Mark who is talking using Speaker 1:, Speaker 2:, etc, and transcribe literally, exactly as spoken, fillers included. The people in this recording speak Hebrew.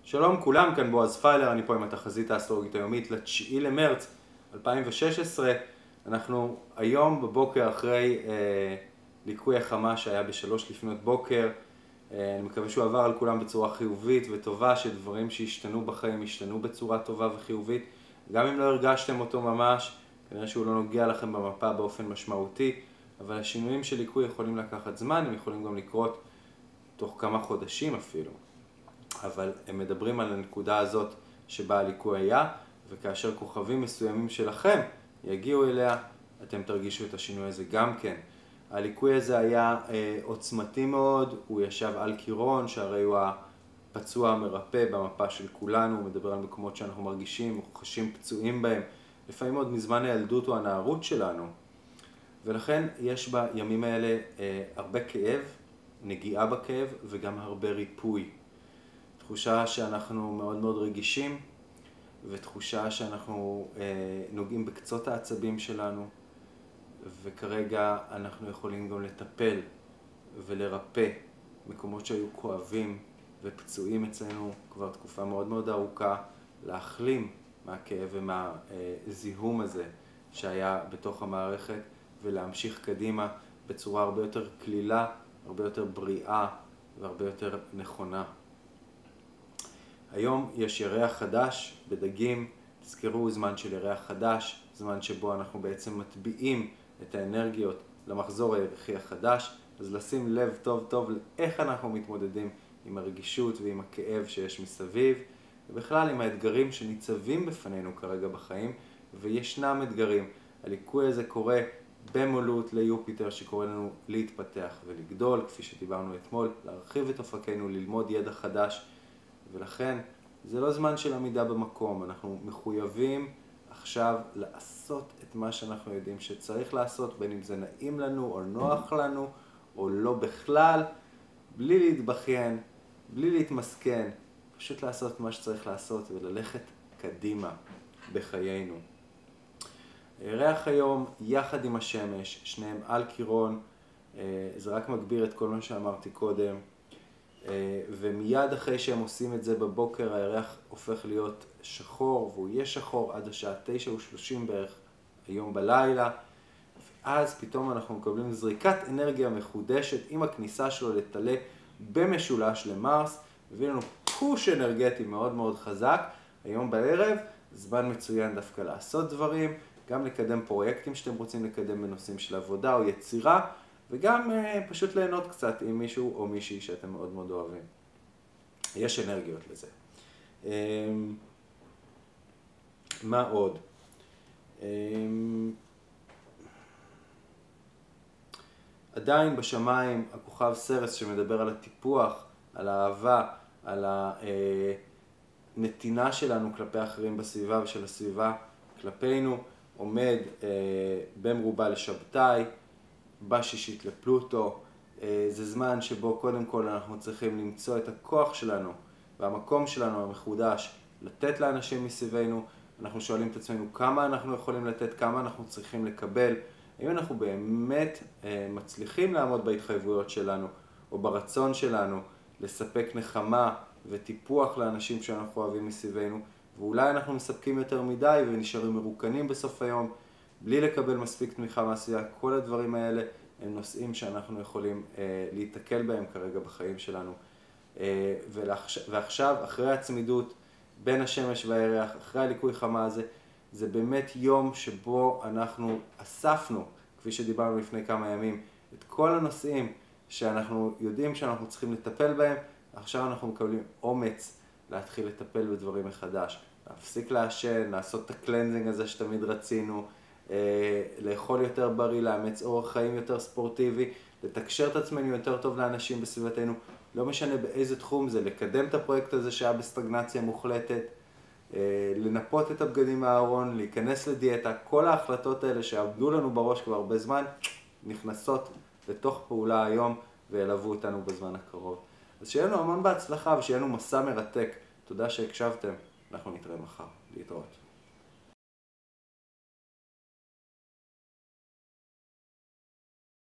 Speaker 1: שלום כולם, כאן בועז פיילר, אני פה עם התחזית האסטרולוגית היומית לתשיעי למרץ אלפיים ושש עשרה. אנחנו היום בבוקר אחרי אה, ליקוי החמה שהיה בשלוש לפנות בוקר. אה, אני מקווה שהוא עבר על כולם בצורה חיובית וטובה, שדברים שהשתנו בחיים השתנו בצורה טובה וחיובית. גם אם לא הרגשתם אותו ממש, כנראה שהוא לא נוגע לכם במפה באופן משמעותי, אבל השינויים של ליקוי יכולים לקחת זמן, הם יכולים גם לקרות תוך כמה חודשים אפילו. אבל הם מדברים על הנקודה הזאת שבה הליקוי היה, וכאשר כוכבים מסוימים שלכם יגיעו אליה, אתם תרגישו את השינוי הזה גם כן. הליקוי הזה היה אה, עוצמתי מאוד, הוא ישב על קירון, שהרי הוא הפצוע המרפא במפה של כולנו, הוא מדבר על מקומות שאנחנו מרגישים, אנחנו חשים פצועים בהם, לפעמים עוד מזמן הילדות או הנערות שלנו. ולכן יש בימים האלה אה, הרבה כאב, נגיעה בכאב וגם הרבה ריפוי. תחושה שאנחנו מאוד מאוד רגישים, ותחושה שאנחנו אה, נוגעים בקצות העצבים שלנו, וכרגע אנחנו יכולים גם לטפל ולרפא מקומות שהיו כואבים ופצועים אצלנו כבר תקופה מאוד מאוד ארוכה, להחלים מהכאב ומהזיהום הזה שהיה בתוך המערכת, ולהמשיך קדימה בצורה הרבה יותר כלילה, הרבה יותר בריאה והרבה יותר נכונה. היום יש ירח חדש בדגים, תזכרו, זמן של ירח חדש, זמן שבו אנחנו בעצם מטביעים את האנרגיות למחזור הירחי החדש, אז לשים לב טוב טוב לאיך אנחנו מתמודדים עם הרגישות ועם הכאב שיש מסביב, ובכלל עם האתגרים שניצבים בפנינו כרגע בחיים, וישנם אתגרים. הליקוי הזה קורה במולות ליופיטר שקורא לנו להתפתח ולגדול, כפי שדיברנו אתמול, להרחיב את אופקינו, ללמוד ידע חדש, ולכן זה לא זמן של עמידה במקום, אנחנו מחויבים עכשיו לעשות את מה שאנחנו יודעים שצריך לעשות, בין אם זה נעים לנו או נוח לנו או לא בכלל, בלי להתבכיין, בלי להתמסכן, פשוט לעשות מה שצריך לעשות וללכת קדימה בחיינו. הירח היום יחד עם השמש, שניהם על קירון, זה רק מגביר את כל מה שאמרתי קודם, ומיד אחרי שהם עושים את זה בבוקר, הירח הופך להיות שחור, והוא יהיה שחור עד השעה תשע ושלושים בערך היום בלילה, ואז פתאום אנחנו מקבלים זריקת אנרגיה מחודשת עם הכניסה שלו לטלה במשולש למרס, הביא לנו פוש אנרגטי מאוד מאוד חזק. היום בערב זמן מצוין דווקא לעשות דברים, גם לקדם פרויקטים שאתם רוצים לקדם בנושאים של עבודה או יצירה, וגם uh, פשוט ליהנות קצת עם מישהו או מישהי שאתם מאוד מאוד אוהבים. יש אנרגיות לזה. Um, מה עוד? Um, עדיין בשמיים הכוכב סרס שמדבר על הטיפוח, על האהבה, על הנתינה שלנו כלפי אחרים בסביבה ושל הסביבה כלפינו, עומד uh, במרובה לשבתאי, בשישית לפלוטו. זה זמן שבו קודם כל אנחנו צריכים למצוא את הכוח שלנו והמקום שלנו המחודש לתת לאנשים מסביבנו. אנחנו שואלים את עצמנו כמה אנחנו יכולים לתת, כמה אנחנו צריכים לקבל, האם אנחנו באמת מצליחים לעמוד בהתחייבויות שלנו או ברצון שלנו לספק נחמה וטיפוח לאנשים שאנחנו אוהבים מסביבנו, ואולי אנחנו מספקים יותר מדי ונשארים מרוקנים בסוף היום בלי לקבל מספיק תמיכה מהסביבה. כל הדברים האלה הם נושאים שאנחנו יכולים אה, להתקל בהם כרגע בחיים שלנו. אה, ועכשיו, אחרי הצמידות בין השמש והירח, אחרי הליקוי חמה הזה, זה באמת יום שבו אנחנו אספנו, כפי שדיברנו לפני כמה ימים, את כל הנושאים שאנחנו יודעים שאנחנו צריכים לטפל בהם. עכשיו אנחנו מקבלים אומץ להתחיל לטפל בדברים מחדש. להפסיק לעשן, לעשות את הקלנזינג הזה שתמיד רצינו, לאכול יותר בריא, לאמץ אורח חיים יותר ספורטיבי, לתקשר את עצמנו יותר טוב לאנשים בסביבתנו, לא משנה באיזה תחום זה, לקדם את הפרויקט הזה שהיה בסטגנציה מוחלטת, לנפות את הבגדים מהארון, להיכנס לדיאטה. כל ההחלטות האלה שעבדו לנו בראש כבר הרבה זמן, נכנסות לתוך פעולה היום וילוו אותנו בזמן הקרוב. אז שיהיה לנו המון בהצלחה ושיהיה לנו מסע מרתק. תודה שהקשבתם, אנחנו נתראה מחר. להתראות.